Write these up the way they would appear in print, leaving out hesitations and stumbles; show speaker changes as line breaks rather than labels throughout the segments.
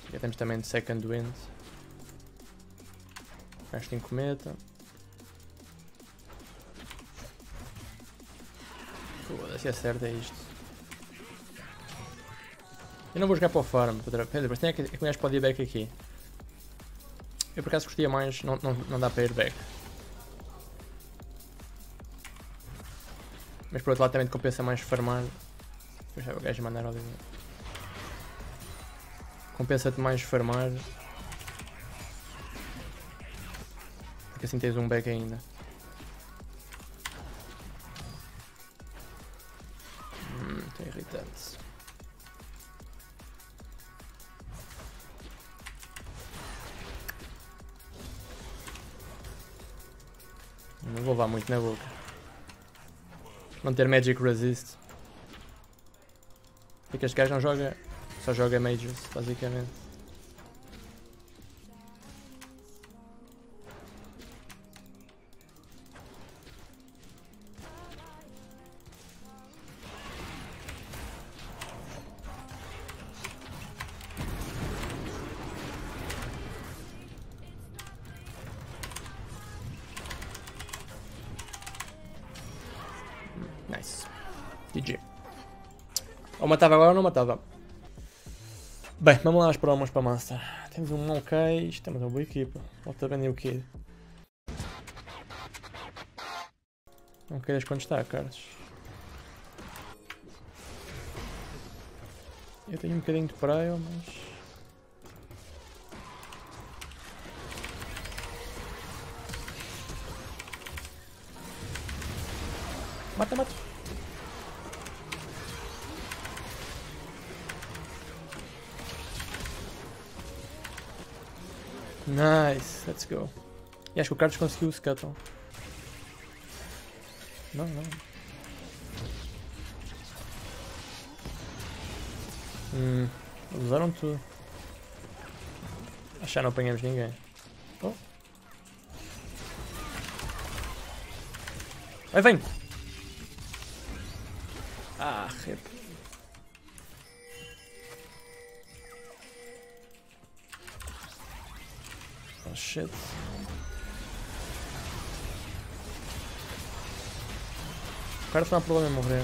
Já temos também de Second Wind. Gasto em cometa. Foda-se, é certo, é isto. Eu não vou jogar para o farm, mas tem que um gajo pode ir back aqui. Eu por acaso gostaria mais, não dá para ir back. Mas por outro lado também te compensa mais farmar. Deixa o gajo mandar ali. Compensa-te mais farmar. Porque assim tens um back ainda. Tá irritante. Não vou levar muito na boca. Não ter Magic Resist. Porque este gajo não joga. Só joga Mages, basicamente. Nice. GG. Ou matava agora ou não matava. Bem, vamos lá às promos para a Master. Temos um ok, temos uma boa equipa. Volta bem o Kid. Não queiras quando está, Carlos. Eu tenho um bocadinho de praia, mas... Mata, mata. Nice, let's go. E acho que o Carlos conseguiu o Scuttle. Não, não. Usaram tudo. Acho que já não apanhamos ninguém. Oh. Vai, vem! Ah, rip. Oh shit. O cara não há problema em morrer.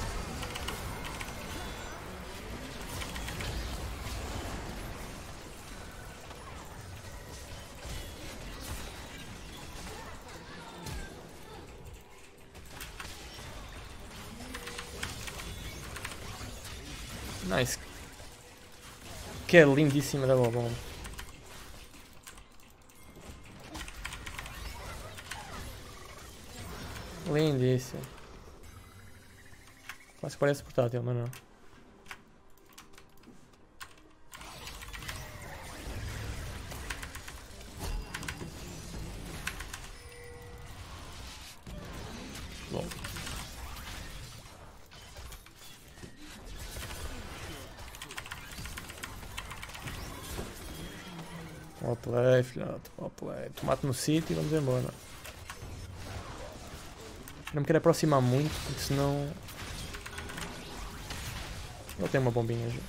Nice. Que é lindíssima da bomba. Lindíssimo. Quase que parece portátil, mas não. Bom. Ó play, filhote, ó play. Tomate no sítio e vamos embora. Não me quero aproximar muito, porque senão... Ele tem uma bombinha já.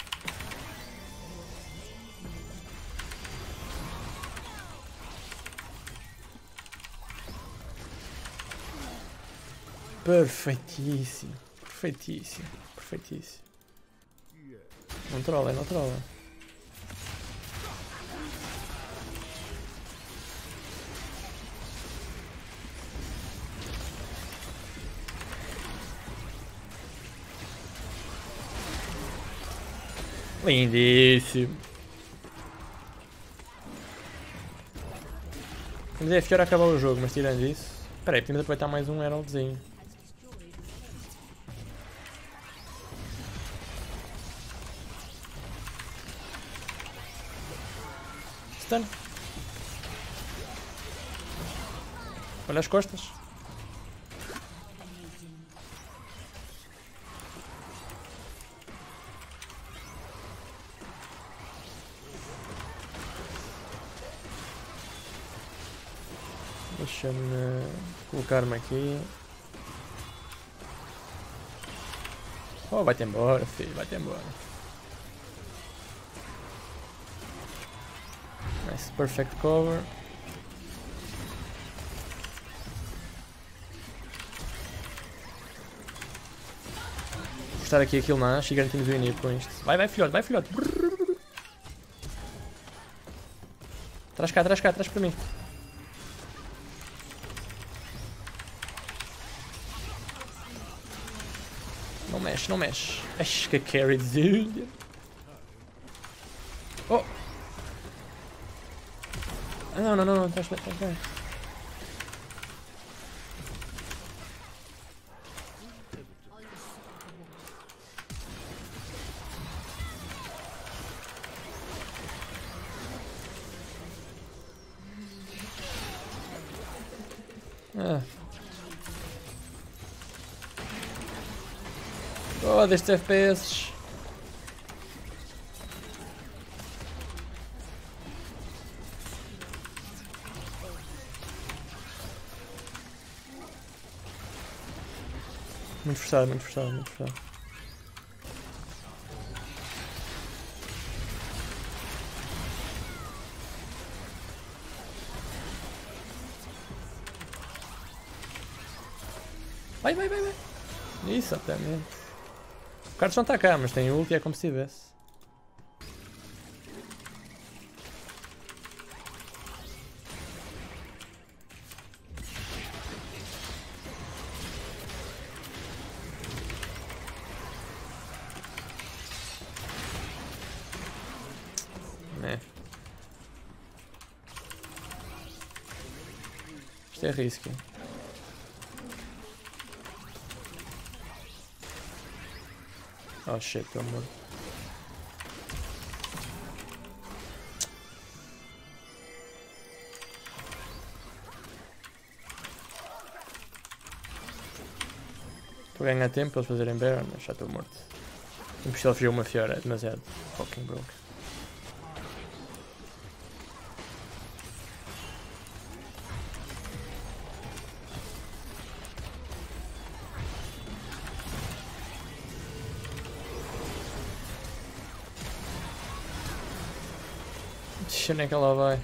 Perfeitíssimo. Perfeitíssimo. Perfeitíssimo. Não trola, não trola. Lindíssimo. Mas é pior acabar o jogo, mas tirando isso... Espera aí, podemos aproveitar mais um Heraldzinho. Stun. Olha as costas. Deixa-me colocar-me aqui. Oh, vai-te embora, filho, vai-te embora. Nice, perfect cover. Vou estar aqui aquilo nasce e garantimos o inib com isto. Vai, vai filhote, vai filhote. Traz cá, traz para mim. Não mexe, não mexe. Acho que a carry de... Oh! Não, não, não, estás bem. Oh, destes FPS. Muito forçado, muito forçado, muito forçado. Vai, vai, vai, vai. Exatamente. O Carlos não está cá, mas tem ult e é como se tivesse. Né. Isto é risco. Oh shit, tô morto. Estou a ganhar tempo para eles fazerem Baron, mas já estou morto. Impossível fugir uma Fiora, é demasiado fucking broke. Onde é que ela vai?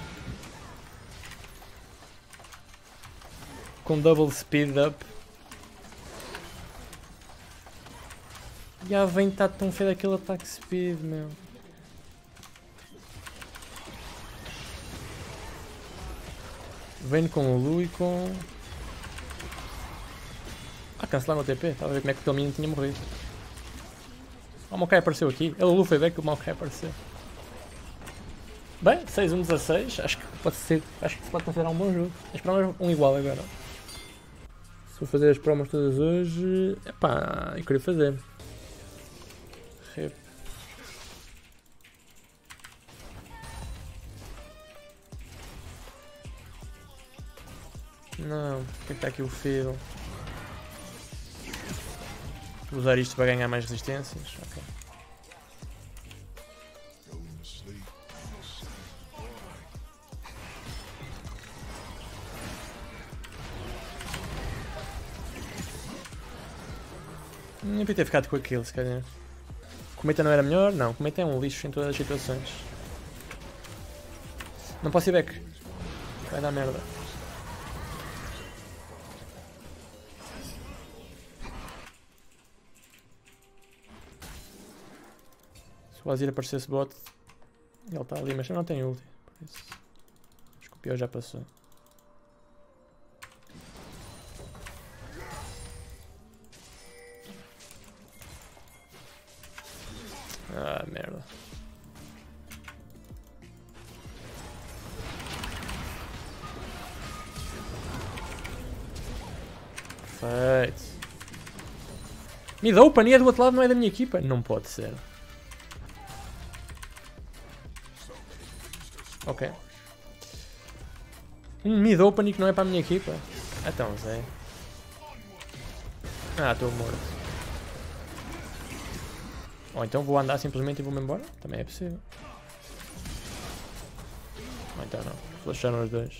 Com double speed up. E a Vayne está tão feio daquele ataque speed, meu. Vayne com o Lu e com... Ah, cancelaram o TP. Estava a ver como é que o Telminho tinha morrido. Ah, o Maokai apareceu aqui. O Lu foi bem que o Maokai apareceu. Bem, 6-1-16, acho que pode ser, acho que se pode considerar um bom jogo. As promos um igual agora. Se vou fazer as promos todas hoje, epá, eu queria fazer. Rip. Não, por que está aqui o Fiddle? Vou usar isto para ganhar mais resistências, ok. Nem podia ter ficado com aquilo, se calhar. Cometa não era melhor? Não, Cometa é um lixo em todas as situações. Não posso ir back. Vai dar merda. Se o Azir aparecesse bot, ele está ali, mas eu não tenho ulti. Por isso, acho que o pior já passou. Ah, merda. Perfeito. Mid open e é do outro lado, não é da minha equipa? Não pode ser. Ok. Um mid open e que não é para a minha equipa? Então, Zé. Ah, estou morto. Ou então vou andar simplesmente e vou-me embora? Também é possível. Ou então não. Flasharam os dois.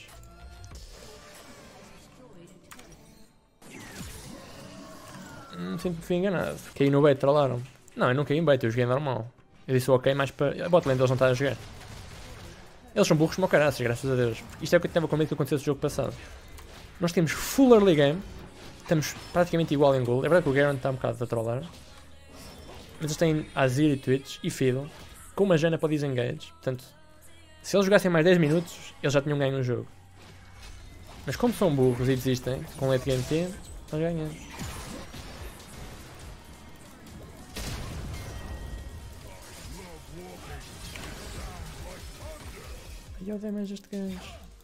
Sempre fui enganado. Caí no bait, trollaram. Não, eu não caí em bait, eu joguei normal. Eu disse ok, mas para... A botlane deles não está a jogar. Eles são burros como caraças, graças a Deus. Isto é o que eu estava com medo que acontecesse no jogo passado. Nós temos full early game. Estamos praticamente igual em gold. É verdade que o Garen está um bocado a trollar. Mas eles têm Azir e Twitch e Fiddle. Com uma Jana para o disengage. Portanto, se eles jogassem mais 10 minutos, eles já tinham ganho no jogo. Mas como são burros e desistem, com late game team, nós ganhamos. E eu dei mais este gajo.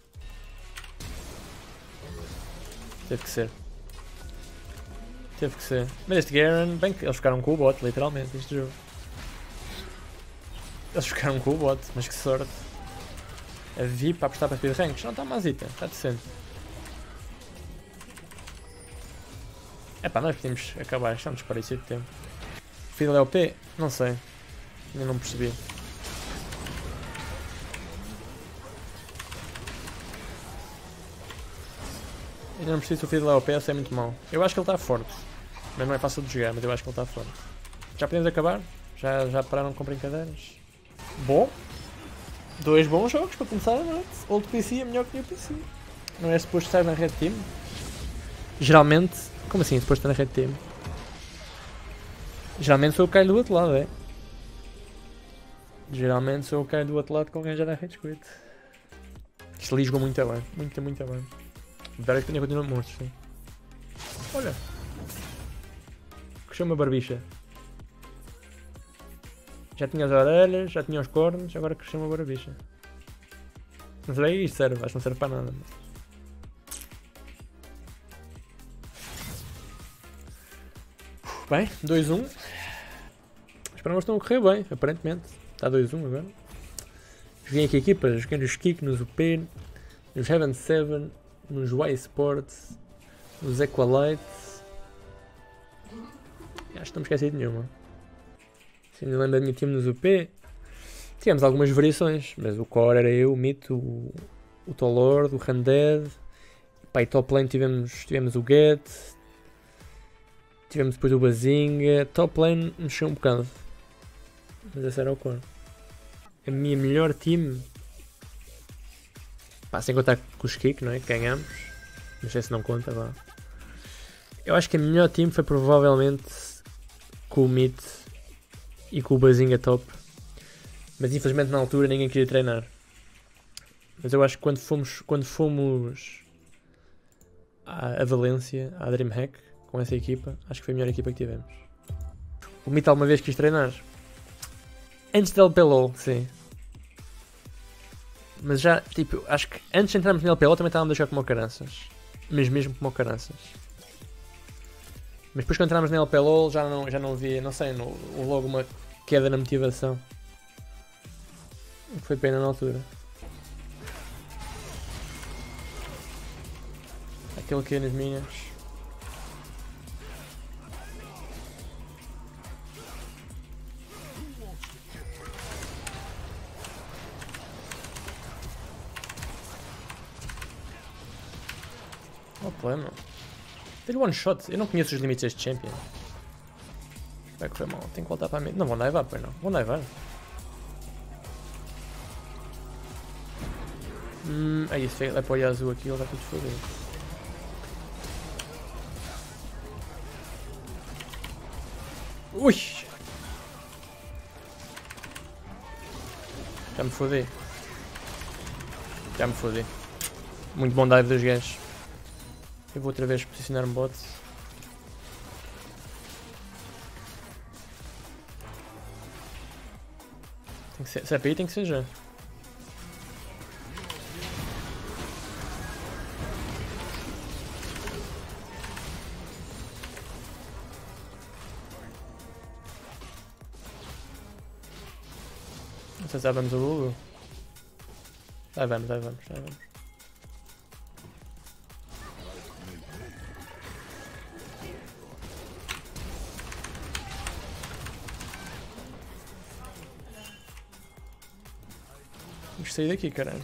Teve que ser. Teve que ser. Mas este Garen, bem que eles ficaram com o bot, literalmente, este jogo. Eles ficaram com o bot, mas que sorte. A VIP para apostar para speed ranks, não está mazita, está decente. Epá, nós podemos acabar, já nos parecia de tempo. Fiddle é OP? Não sei. Ainda não percebi. Ainda não percebi se o Fiddle é OP ou se é muito mau. Eu acho que ele está forte. Mas não é fácil de jogar, mas eu acho que ele está forte. Já podemos acabar? Já pararam com brincadeiras? Bom. 2 bons jogos para começar a noite. Old PC é melhor que New PC. Não é suposto estar na Red Team? Geralmente... Como assim suposto estar na Red Team? Geralmente sou o Kyle do outro lado, é? Geralmente sou o Kyle do outro lado com quem já dá Red Squid. Isto ali jogou muito bem. Muito bem. Espero que tenha continuado monstros, sim. Olha. Cresceu uma barbicha. Já tinha as orelhas, já tinha os cornos, agora cresceu uma barbicha. Não sei isto serve, acho que não serve para nada. Bem, 2-1. As provas estão a correr bem, aparentemente. Está 2-1 agora. Joguei aqui equipas, joguei nos Kik, nos UP, nos Heaven 7, nos Y Sports, nos Equalites. Acho que não me esqueci de nenhuma. Se ainda lembro da minha time nos UP, tivemos algumas variações, mas o core era eu, o Mito, o Tolord, o Undead. Pá, e top lane tivemos o Get, tivemos depois o Bazinga. Top lane mexeu um bocado, mas esse era o core. A minha melhor time, pá, sem contar com os Kik, não é? Que ganhamos, não sei se não conta, vá. Eu acho que a melhor time foi provavelmente com o Mid e com o Bazinga top, mas infelizmente na altura ninguém queria treinar. Mas eu acho que quando fomos a Valência, à Dreamhack, com essa equipa, acho que foi a melhor equipa que tivemos. O Mid alguma vez quis treinar? Antes da LPLOL, sim. Mas já, tipo, acho que antes de entrarmos na LPLOL também estávamos a jogar como o caraças. Mas mesmo como o caraças. Mas depois quando entramos na LPLOL já não havia, não sei, houve logo uma queda na motivação. Foi pena na altura. Aquele aqui nas minhas. Não há problema. Tem one shot. Eu não conheço os limites deste champion. Vai que foi mal. Tenho que voltar para a mim. Não vão daivar, pois não. Vão daivar. Aí isso é para o Yasuo aqui, ele vai tudo foder. Ui! Já me fodei. Já me fodei. Muito bom dive dos gajos. Eu vou outra vez posicionar-me bot. Tem que ser, se é para aí tem que ser já. Não sei se já vamos ao Lulu. Já vamos. Vamos sair daqui, caralho.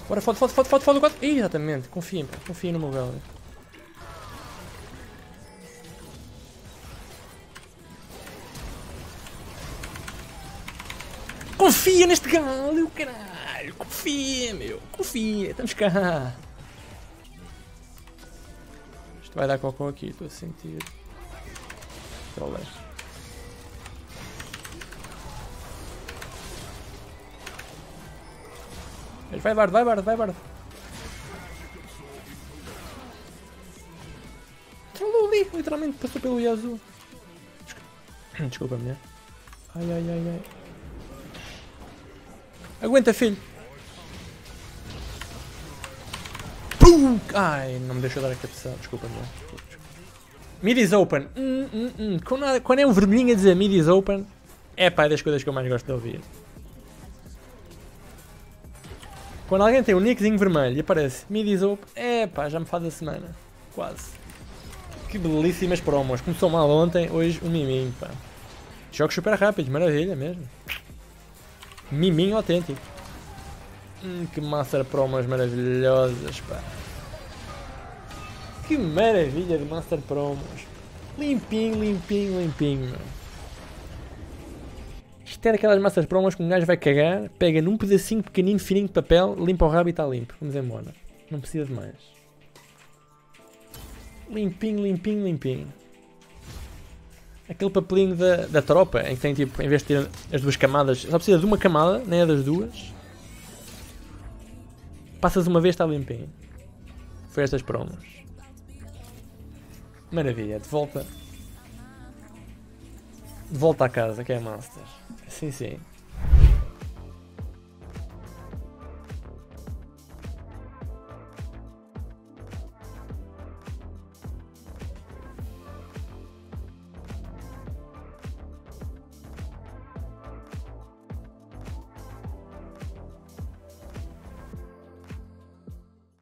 Bora, fode o 4. Exatamente, confiem, pá. Confiem no meu Galio. Confia neste Galio, caralho. Confia, meu. Confia. Estamos cá. Isto vai dar cocô aqui, estou a sentir. Trollas. Vai Bard. Trollou ali, literalmente passou pelo Yasuo. Desculpa, mulher. Ai. Aguenta, filho. Pum! Ai, não me deixou dar a cabeçada. Desculpa, mulher. Mid is open. Quando é um vermelhinho a dizer mid is open, é pá, é das coisas que eu mais gosto de ouvir. Quando alguém tem um nickzinho vermelho e aparece mid is open, é pá, já me faz a semana. Quase. Que belíssimas promos. Começou mal ontem, hoje um miminho, pá. Jogos super rápidos, maravilha mesmo. Miminho autêntico. Que master promos maravilhosas, pá. Que maravilha de master promos. Limpinho, meu. Isto é daquelas master promos que um gajo vai cagar, pega num pedacinho pequenino, fininho de papel, limpa o rabo e está limpo. Vamos embora. Não precisa de mais. Limpinho. Aquele papelinho da tropa, em que tem tipo, em vez de ter as duas camadas, só precisa de uma camada, nem é das duas. Passas uma vez, está limpinho. Foi estas promos. Maravilha, de volta. De volta à casa, que é Master. Sim.